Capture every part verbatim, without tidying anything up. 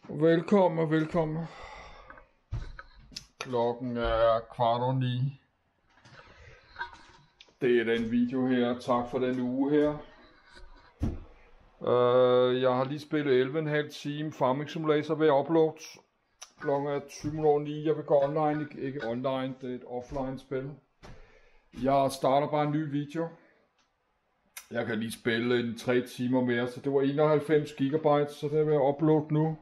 Velkommen og velkommen. Klokken er kvart over ni. Det er den video her. Tak for den uge her. Uh, jeg har lige spillet elleve komma fem time Farming Simulator ved upload. Klokken er tyve minutter over ni. Jeg vil gå online. Ikke online, det er et offline spil. Jeg starter bare en ny video. Jeg kan lige spille en tre timer mere, så det var enoghalvfems gigabyte, så det vil jeg uploade nu.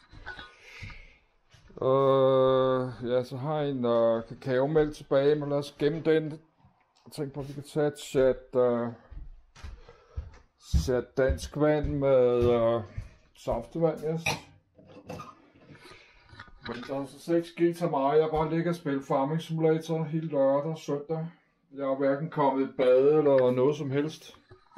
Uh, ja, så har jeg en uh, kakaomælk tilbage, men lad os gemme den. Jeg tænker på, at vi kan tage et chat, uh, chat dansk vand med uh, saftevand, yes. Men der er så ikke sket så meget. Jeg bare ligger og spille Farming Simulator hele lørdag og søndag. Jeg har hverken kommet i bad eller noget som helst.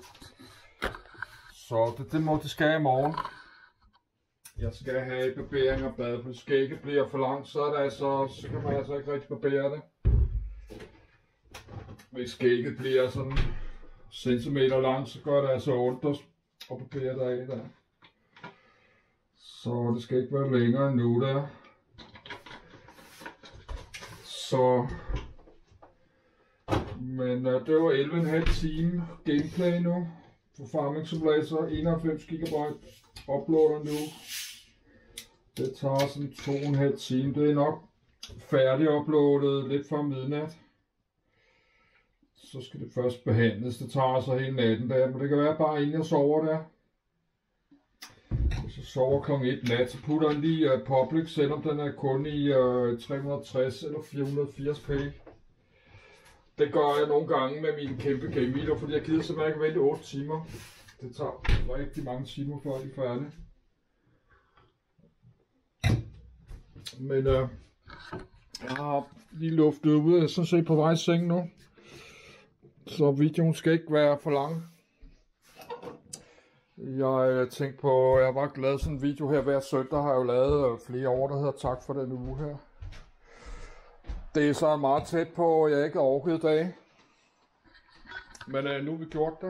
Så det, det må det skal jeg i morgen. Jeg skal have barbering og bad, for skægget bliver for langt, så, er det altså, så kan man altså ikke rigtig barbere det. Hvis skægget bliver sådan centimeter langt, så gør det altså ondt at barbere det af der. Så det skal ikke være længere end nu der. Så... Men uh, det var elleve komma fem time gameplay nu på Farming Simulator, enoghalvfems gigabyte, uploader nu. Det tager sådan to og en halv time. Det er nok færdig uploadet lidt før midnat. Så skal det først behandles. Det tager altså hele natten der, men det kan være bare inden jeg sover der. Hvis jeg sover klokken et nat, så putter jeg lige uh, public, selvom den er kun i uh, tre hundrede og tres eller fire hundrede og firs p. Det gør jeg nogle gange med mine kæmpe game videoer, fordi jeg gider simpelthen ikke vente otte timer. Det tager rigtig mange timer før de er færdige. Men øh, jeg har lige luftet ud, jeg er sådan set på vej i seng nu. Så videoen skal ikke være for lang. Jeg tænkte på, jeg har bare lavet sådan en video her hver søndag, har jeg jo lavet flere år, der hedder tak for den uge her. Det er så meget tæt på, at jeg ikke har orket i dag. Men øh, nu har vi gjort det.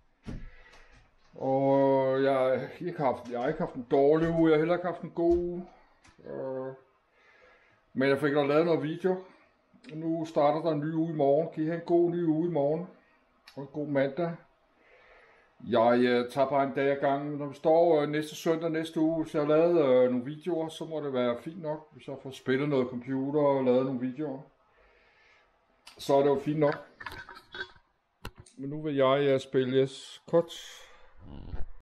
Og jeg har ikke haft, jeg har ikke haft en dårlig uge, jeg har heller ikke haft en god uge. Øh, men jeg fik da lavet noget video. Nu starter der en ny uge i morgen. Kan I have en god ny uge i morgen? Og en god mandag. Jeg øh, tager bare en dag ad gangen. Når vi står øh, næste søndag næste uge, hvis jeg har lavet øh, nogle videoer, så må det være fint nok. Hvis jeg får spillet noget computer og lavet nogle videoer, så er det jo fint nok. Men nu vil jeg øh, spille yes. Kort.